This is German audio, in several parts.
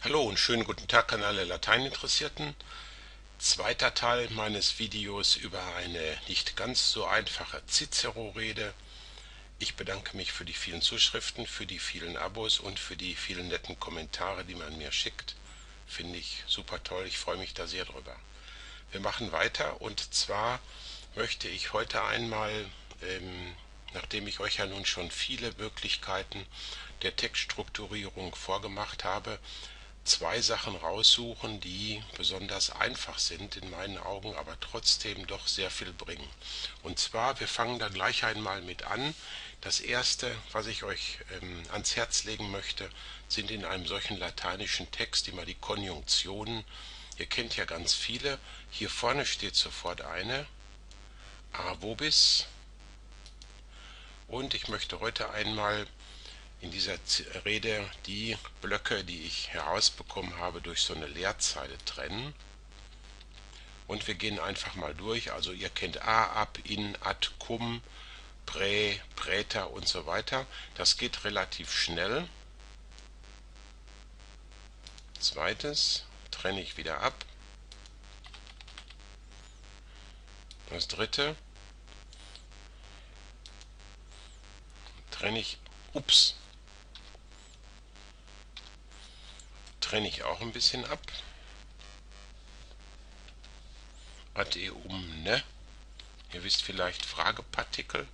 Hallo und schönen guten Tag an alle Lateininteressierten. Zweiter Teil meines Videos über eine nicht ganz so einfache Cicero-Rede. Ich bedanke mich für die vielen Zuschriften, für die vielen Abos und für die vielen netten Kommentare, die man mir schickt. Finde ich super toll, ich freue mich da sehr drüber. Wir machen weiter und zwar möchte ich heute einmal, nachdem ich euch ja nun schon viele Möglichkeiten der Textstrukturierung vorgemacht habe, zwei Sachen raussuchen, die besonders einfach sind in meinen Augen, aber trotzdem doch sehr viel bringen. Und zwar, wir fangen da gleich einmal mit an. Das erste, was ich euch ans Herz legen möchte, sind in einem solchen lateinischen Text immer die Konjunktionen. Ihr kennt ja ganz viele. Hier vorne steht sofort eine, a vobis. Und ich möchte heute einmal in dieser Rede die Blöcke, die ich herausbekommen habe, durch so eine Leerzeile trennen. Und wir gehen einfach mal durch. Also ihr kennt a, ab, in, ad, cum, prä, präter und so weiter. Das geht relativ schnell. Zweites trenne ich wieder ab. Das dritte trenne ich, trenne ich auch ein bisschen ab. Ad eum, ne? Ihr wisst vielleicht Fragepartikel.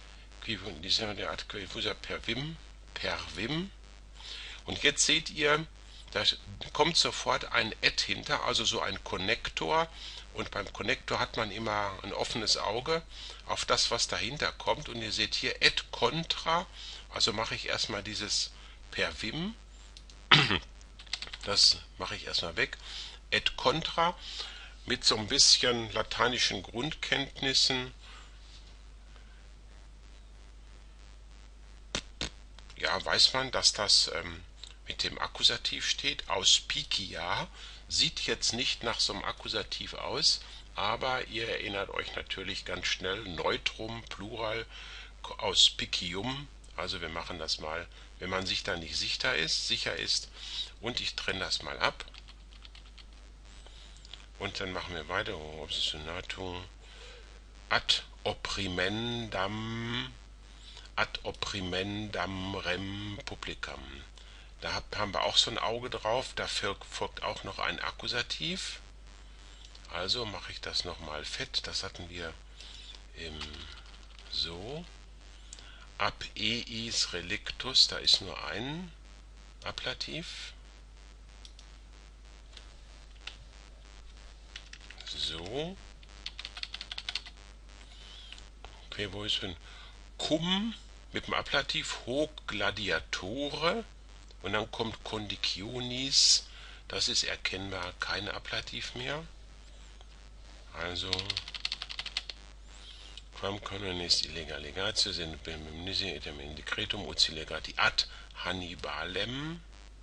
Per vim. Und jetzt seht ihr, da kommt sofort ein et hinter, also so ein Konnektor. Und beim Konnektor hat man immer ein offenes Auge auf das, was dahinter kommt. Und ihr seht hier et contra, also mache ich erstmal dieses per vim, das mache ich erstmal weg. Et contra mit so ein bisschen lateinischen Grundkenntnissen. Ja, weiß man, dass das mit dem Akkusativ steht. Auspicia sieht jetzt nicht nach so einem Akkusativ aus, aber ihr erinnert euch natürlich ganz schnell. Neutrum, Plural, auspicium. Also wir machen das mal, wenn man sich da nicht sicher ist. Und ich trenne das mal ab. Und dann machen wir weiter. Obsessionatum ad opprimendam rem publicam. Da haben wir auch so ein Auge drauf, dafür folgt auch noch ein Akkusativ. Also mache ich das nochmal fett, das hatten wir so. Ab eis relictus, da ist nur ein Ablativ. So. Okay, wo ist denn? Cum mit dem Ablativ hoc gladiatore und dann kommt conditionis, das ist erkennbar kein Ablativ mehr. Also quam canonis illega legatio sind bemnisi etem in decretum uti legati ad Hannibalem.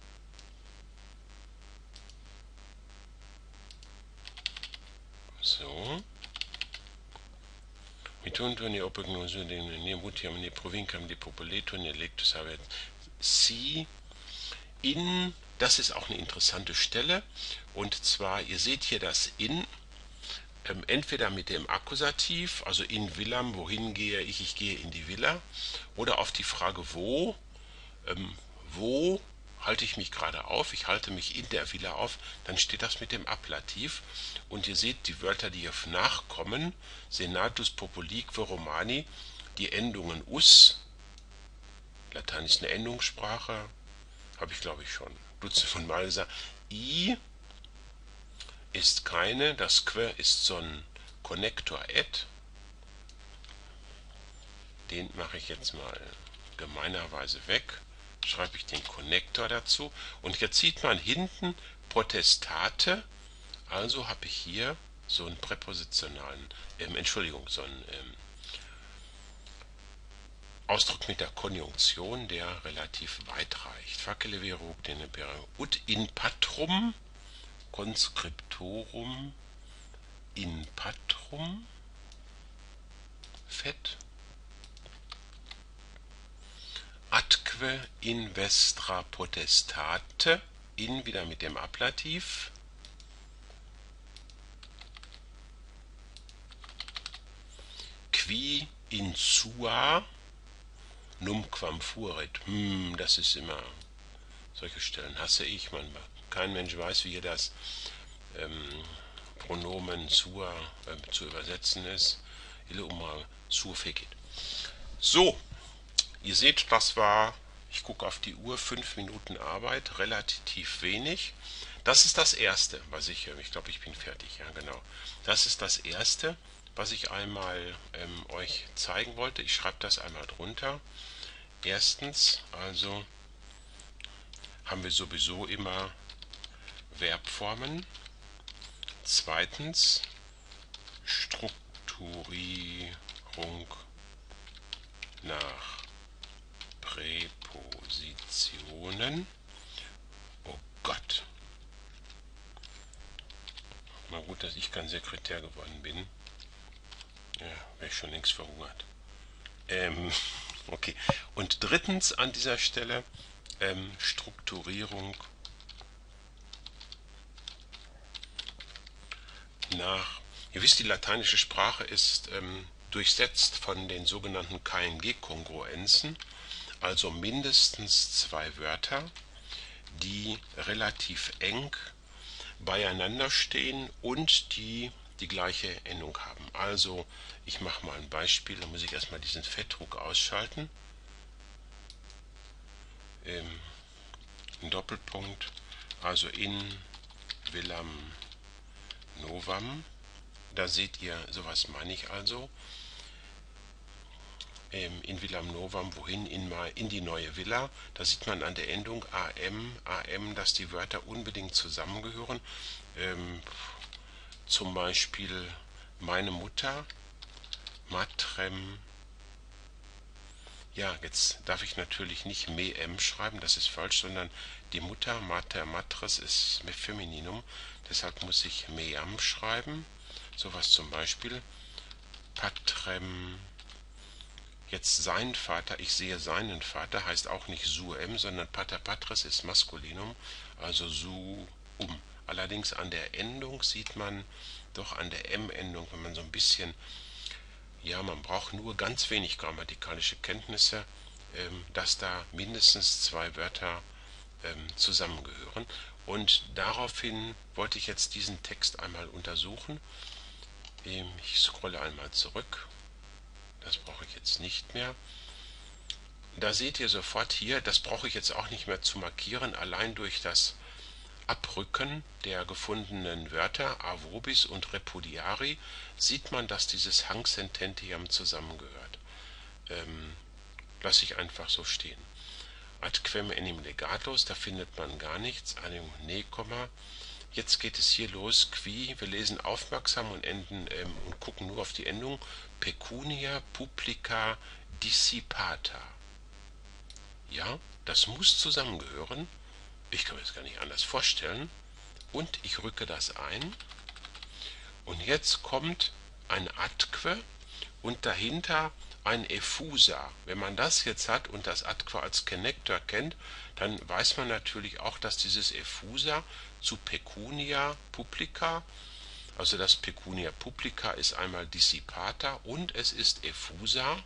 So. Mitunto ne opignoso de ne mutiam ne provincam de populeto ne lectus habet si in, das ist auch eine interessante Stelle, und zwar, ihr seht hier das in, entweder mit dem Akkusativ, also in villam, wohin gehe ich, ich gehe in die Villa, oder auf die Frage wo, wo halte ich mich gerade auf, ich halte mich in der Villa auf, dann steht das mit dem Ablativ. Und ihr seht die Wörter, die hier nachkommen, Senatus Populique Romani, die Endungen us, Latein ist eine Endungssprache, habe ich glaube ich schon Dutzende von Mal gesagt. I ist keine, das Que ist so ein Konnektor et, den mache ich jetzt mal gemeinerweise weg, schreibe ich den Konnektor dazu, und jetzt sieht man hinten Potestate, also habe ich hier so einen präpositionalen, so einen Ausdruck mit der Konjunktion, der relativ weit reicht. Facile vero ut in patrum conscriptorum in patrum fett atque in vestra potestate in wieder mit dem Ablativ. Qui in sua numquam fuerit. Das ist immer, solche Stellen hasse ich manchmal. Kein Mensch weiß, wie hier das Pronomen sua zu übersetzen ist. Ille umma sur fecit. So, ihr seht, das war, ich gucke auf die Uhr, 5 Minuten Arbeit, relativ wenig. Das ist das Erste, was ich glaube, ich bin fertig, ja genau. Das ist das Erste, was ich einmal euch zeigen wollte. Ich schreibe das einmal drunter. Erstens, also haben wir sowieso immer Verbformen. Zweitens, Strukturierung nach Präpositionen. Oh Gott. Mal gut, dass ich kein Sekretär geworden bin. Ja, wäre ich schon längst verhungert. Okay. Und drittens an dieser Stelle Strukturierung nach. Ihr wisst, die lateinische Sprache ist durchsetzt von den sogenannten KNG-Kongruenzen, also mindestens 2 Wörter, die relativ eng beieinander stehen und die gleiche Endung haben. Also, ich mache mal ein Beispiel, da muss ich erstmal diesen Fettdruck ausschalten. Ein Doppelpunkt, also in Villam Novam, da seht ihr, sowas meine ich also. In Villam Novam, wohin? In die neue Villa. Da sieht man an der Endung am, dass die Wörter unbedingt zusammengehören. Zum Beispiel meine Mutter, matrem. Ja, jetzt darf ich natürlich nicht meem schreiben, das ist falsch, sondern die Mutter, mater, matres ist mit Femininum. Deshalb muss ich meam schreiben. Sowas zum Beispiel. Patrem. Jetzt sein Vater, ich sehe seinen Vater, heißt auch nicht suem, sondern pater patris ist Maskulinum, also suum. Allerdings an der Endung sieht man, doch an der M-Endung, wenn man so ein bisschen, ja, man braucht nur ganz wenig grammatikalische Kenntnisse, dass da mindestens 2 Wörter zusammengehören. Und daraufhin wollte ich jetzt diesen Text einmal untersuchen. Ich scrolle einmal zurück. Das brauche ich jetzt nicht mehr. Da seht ihr sofort hier, das brauche ich jetzt auch nicht mehr zu markieren, allein durch das Abrücken der gefundenen Wörter a vobis und repudiari sieht man, dass dieses Hanc Sententiam zusammengehört. Lasse ich einfach so stehen. Ad quem enim legatus, da findet man gar nichts, einem ne, Jetzt geht es hier los, qui, wir lesen aufmerksam und und gucken nur auf die Endung, pecunia publica dissipata. Ja, das muss zusammengehören. Ich kann mir das gar nicht anders vorstellen. Und ich rücke das ein. Und jetzt kommt ein Atque und dahinter ein Effusa. Wenn man das jetzt hat und das Atque als Connector kennt, dann weiß man natürlich auch, dass dieses Effusa zu pecunia publica, also das pecunia publica ist einmal dissipata und es ist effusa.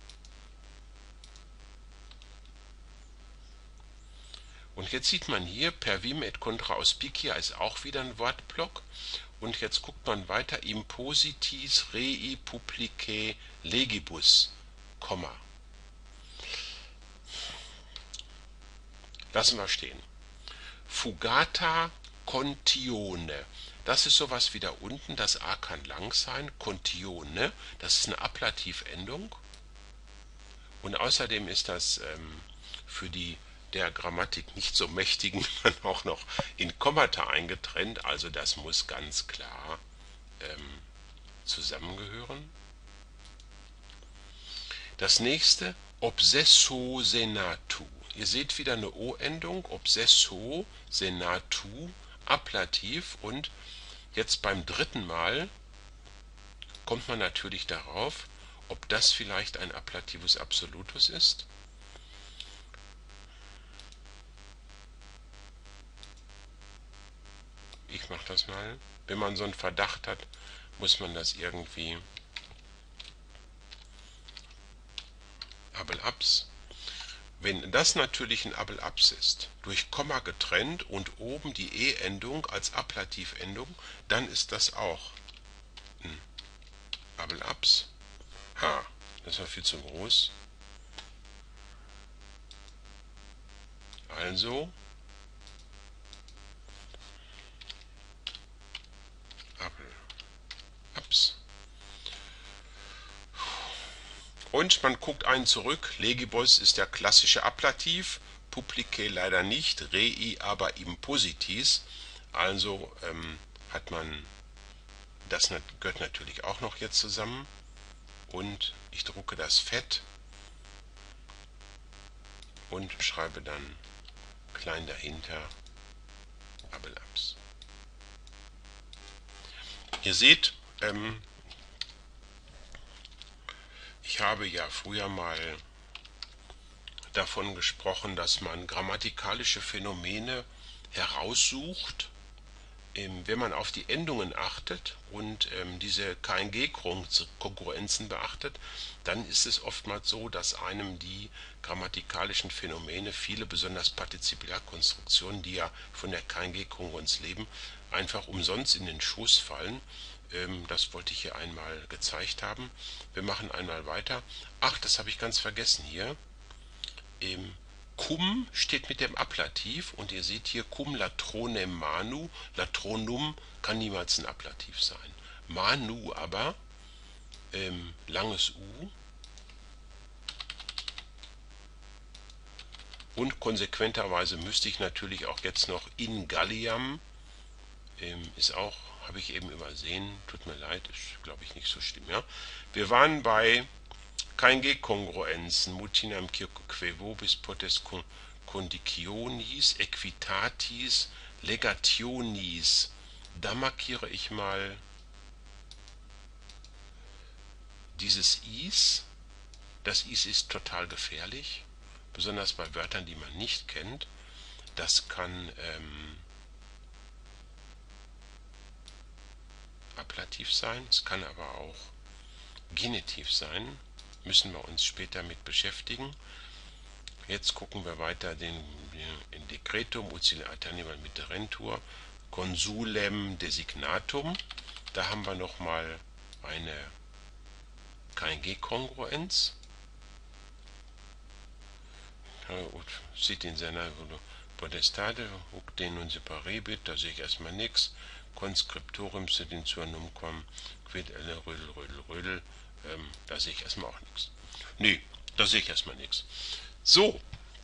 Und jetzt sieht man hier, per vim et contra auspicia ist auch wieder ein Wortblock. Und jetzt guckt man weiter, impositis rei publicae legibus, Komma. Lassen wir stehen. Fugata contione. Das ist sowas wie da unten, das A kann lang sein. Contione, das ist eine Ablativendung. Und außerdem ist das für die der Grammatik nicht so mächtigen dann auch noch in Kommata eingetrennt, also das muss ganz klar zusammengehören. Das nächste, obsesso senatu. Ihr seht wieder eine O-Endung, obsesso senatu, Ablativ, und jetzt beim dritten Mal kommt man natürlich darauf, ob das vielleicht ein Ablativus absolutus ist. Ich mache das mal. Wenn man so einen Verdacht hat, muss man das irgendwie Abel-Abs. Wenn das natürlich ein Abel-Abs ist, durch Komma getrennt und oben die E-Endung als Ablativendung, dann ist das auch ein Abel-Abs. Ha, das war viel zu groß. Also Abel-Abs. Und man guckt einen zurück. Legibus ist der klassische Ablativ, publice leider nicht, rei aber impositis. Also hat man, das gehört natürlich auch noch jetzt zusammen. Und ich drucke das fett und schreibe dann klein dahinter Abel-Abs. Ihr seht, ich habe ja früher mal davon gesprochen, dass man grammatikalische Phänomene heraussucht, wenn man auf die Endungen achtet und diese KNG-Kongruenzen beachtet. Dann ist es oftmals so, dass einem die grammatikalischen Phänomene, viele besonders Partizipialkonstruktionen, die ja von der KNG-Kongruenz leben, einfach umsonst in den Schoß fallen. Das wollte ich hier einmal gezeigt haben. Wir machen einmal weiter. Ach, das habe ich ganz vergessen hier. Cum steht mit dem Ablativ und ihr seht hier cum latronem manu. Latronum kann niemals ein Ablativ sein. Manu aber, langes U. Und konsequenterweise müsste ich natürlich auch jetzt noch in Galliam, ist auch, habe ich eben übersehen, tut mir leid, ist glaube ich nicht so schlimm. Ja? Wir waren bei KNG-Kongruenzen, mutinam cirque vobis potes conditionis, equitatis, legationis. Da markiere ich mal dieses is. Das is ist total gefährlich, besonders bei Wörtern, die man nicht kennt. Das kann Ablativ sein, es kann aber auch Genitiv sein. Müssen wir uns später mit beschäftigen. Jetzt gucken wir weiter in Decretum utile alternativum mitterentur consulem designatum. Da haben wir nochmal eine KNG-Kongruenz. Sit in seiner Potestate, huc denun separebit, da sehe ich erstmal nichts. Conscriptorum sit in suanum quam quid elle rödel, rödel, rödel. Da sehe ich erstmal auch nichts. Nee, da sehe ich erstmal nichts. So,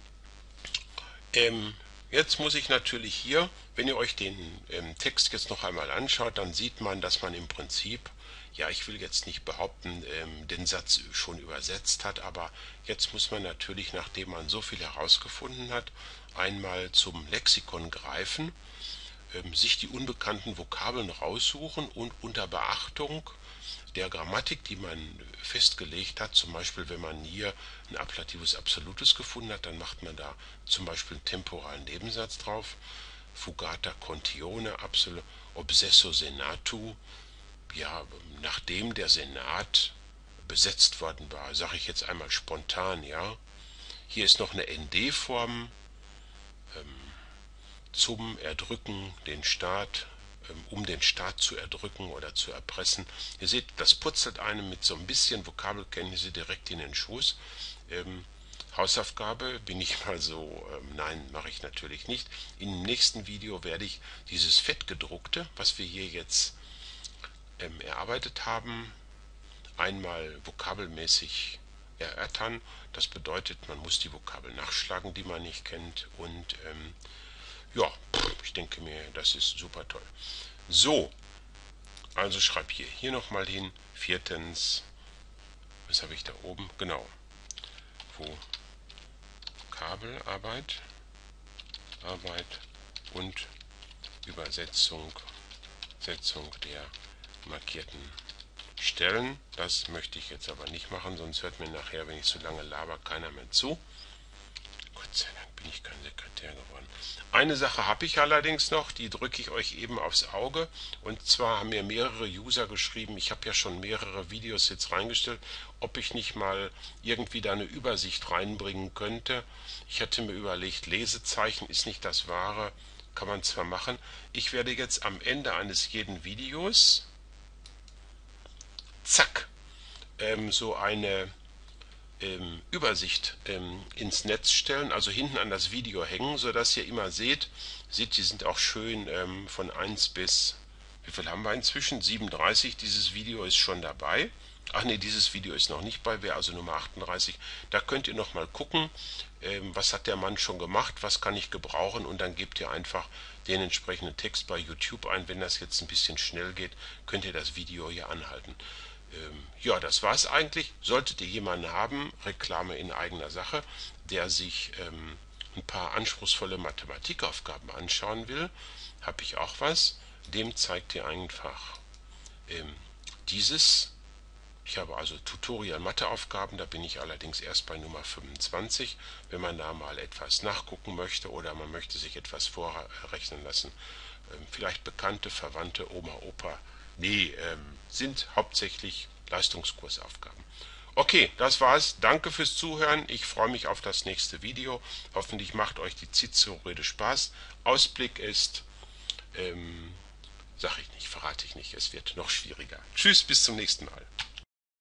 jetzt muss ich natürlich hier, wenn ihr euch den Text jetzt noch einmal anschaut, dann sieht man, dass man im Prinzip, ja, ich will jetzt nicht behaupten, den Satz schon übersetzt hat, aber jetzt muss man natürlich, nachdem man so viel herausgefunden hat, einmal zum Lexikon greifen, sich die unbekannten Vokabeln raussuchen und unter Beachtung der Grammatik, die man festgelegt hat, zum Beispiel wenn man hier ein Ablativus Absolutus gefunden hat, dann macht man da zum Beispiel einen temporalen Nebensatz drauf. Fugata contione obsesso senatu. Ja, nachdem der Senat besetzt worden war, sage ich jetzt einmal spontan, ja. Hier ist noch eine ND-Form zum Erdrücken, den Staat, um den Staat zu erdrücken oder zu erpressen. Ihr seht, das putzelt einem mit so ein bisschen Vokabelkenntnisse direkt in den Schoß. Hausaufgabe bin ich mal so, nein, mache ich natürlich nicht. Im nächsten Video werde ich dieses fettgedruckte, was wir hier jetzt erarbeitet haben, einmal vokabelmäßig erörtern. Das bedeutet, man muss die Vokabel nachschlagen, die man nicht kennt, und ja, ich denke mir, das ist super toll. So, also schreib hier nochmal hin. Viertens, was habe ich da oben? Genau, Vokabelarbeit, Arbeit und Übersetzung der markierten Stellen. Das möchte ich jetzt aber nicht machen, sonst hört mir nachher, wenn ich zu lange laber, keiner mehr zu. Gott sei Dank bin ich kein Sekretär. schwer geworden. Eine Sache habe ich allerdings noch, die drücke ich euch eben aufs Auge. Und zwar haben mir mehrere User geschrieben, ich habe ja schon mehrere Videos jetzt reingestellt, ob ich nicht mal irgendwie da eine Übersicht reinbringen könnte. Ich hatte mir überlegt, Lesezeichen ist nicht das Wahre, kann man zwar machen. Ich werde jetzt am Ende eines jeden Videos, zack, so eine Übersicht ins Netz stellen, also hinten an das Video hängen, sodass ihr immer seht, die sind auch schön von 1 bis, wie viel haben wir inzwischen? 37, dieses Video ist schon dabei. Ach nee, dieses Video ist noch nicht bei, wäre also Nummer 38. Da könnt ihr noch mal gucken, was hat der Mann schon gemacht, was kann ich gebrauchen, und dann gebt ihr einfach den entsprechenden Text bei YouTube ein. Wenn das jetzt ein bisschen schnell geht, könnt ihr das Video hier anhalten. Ja, das war es eigentlich. Solltet ihr jemanden haben, Reklame in eigener Sache, der sich ein paar anspruchsvolle Mathematikaufgaben anschauen will, habe ich auch was. Dem zeigt ihr einfach dieses. Ich habe also Tutorial Matheaufgaben, da bin ich allerdings erst bei Nummer 25. Wenn man da mal etwas nachgucken möchte oder man möchte sich etwas vorrechnen lassen, vielleicht Bekannte, Verwandte, Oma, Opa, nee, sind hauptsächlich Leistungskursaufgaben. Okay, das war's. Danke fürs Zuhören. Ich freue mich auf das nächste Video. Hoffentlich macht euch die Cicero-Rede Spaß. Ausblick ist, sag ich nicht, verrate ich nicht. Es wird noch schwieriger. Tschüss, bis zum nächsten Mal.